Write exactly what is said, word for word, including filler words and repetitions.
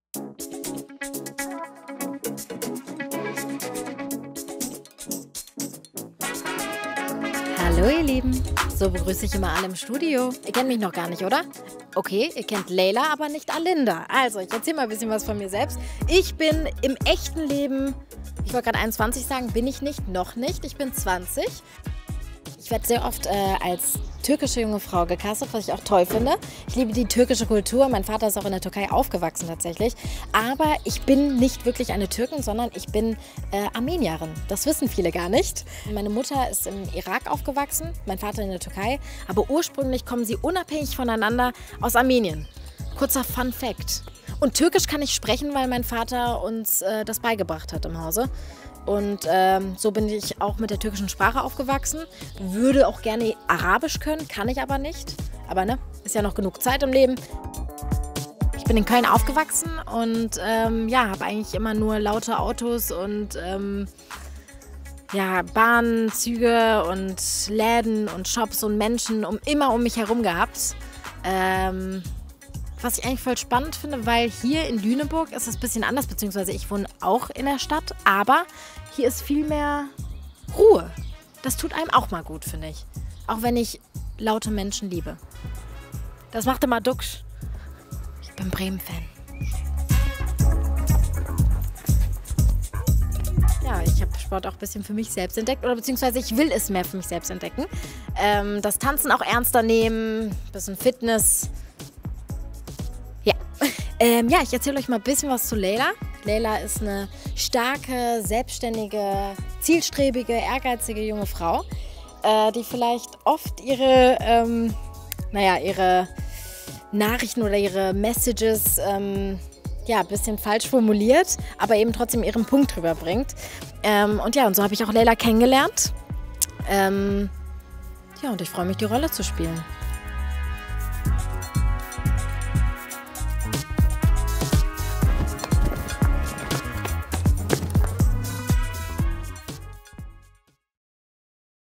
Hallo ihr Lieben, so begrüße ich immer alle im Studio. Ihr kennt mich noch gar nicht, oder? Okay, ihr kennt Leila, aber nicht Alinda. Also, ich erzähle mal ein bisschen was von mir selbst. Ich bin im echten Leben, ich wollte gerade einundzwanzig sagen, bin ich nicht, noch nicht. Ich bin zwanzig. Ich werde sehr oft äh, als türkische junge Frau gecastet, was ich auch toll finde. Ich liebe die türkische Kultur. Mein Vater ist auch in der Türkei aufgewachsen tatsächlich. Aber ich bin nicht wirklich eine Türkin, sondern ich bin äh, Armenierin. Das wissen viele gar nicht. Meine Mutter ist im Irak aufgewachsen, mein Vater in der Türkei. Aber ursprünglich kommen sie unabhängig voneinander aus Armenien. Kurzer Fun Fact. Und Türkisch kann ich sprechen, weil mein Vater uns äh, das beigebracht hat im Hause. Und ähm, so bin ich auch mit der türkischen Sprache aufgewachsen. Würde auch gerne Arabisch können, kann ich aber nicht. Aber ne, ist ja noch genug Zeit im Leben. Ich bin in Köln aufgewachsen und ähm, ja, habe eigentlich immer nur laute Autos und ähm, ja, Bahnen, Züge und Läden und Shops und Menschen um, immer um mich herum gehabt. Ähm, Was ich eigentlich voll spannend finde, weil hier in Lüneburg ist es ein bisschen anders, beziehungsweise ich wohne auch in der Stadt, aber hier ist viel mehr Ruhe. Das tut einem auch mal gut, finde ich. Auch wenn ich laute Menschen liebe. Das macht immer Duxch. Ich bin Bremen-Fan. Ja, ich habe Sport auch ein bisschen für mich selbst entdeckt, oder beziehungsweise ich will es mehr für mich selbst entdecken. Ähm, das Tanzen auch ernster nehmen, ein bisschen Fitness. Ähm, ja, ich erzähle euch mal ein bisschen was zu Leila. Leila ist eine starke, selbstständige, zielstrebige, ehrgeizige junge Frau, äh, die vielleicht oft ihre, ähm, naja, ihre Nachrichten oder ihre Messages ähm, ja, ein bisschen falsch formuliert, aber eben trotzdem ihren Punkt rüberbringt. Ähm, und ja, und so habe ich auch Leila kennengelernt. Ähm, ja, und ich freue mich, die Rolle zu spielen.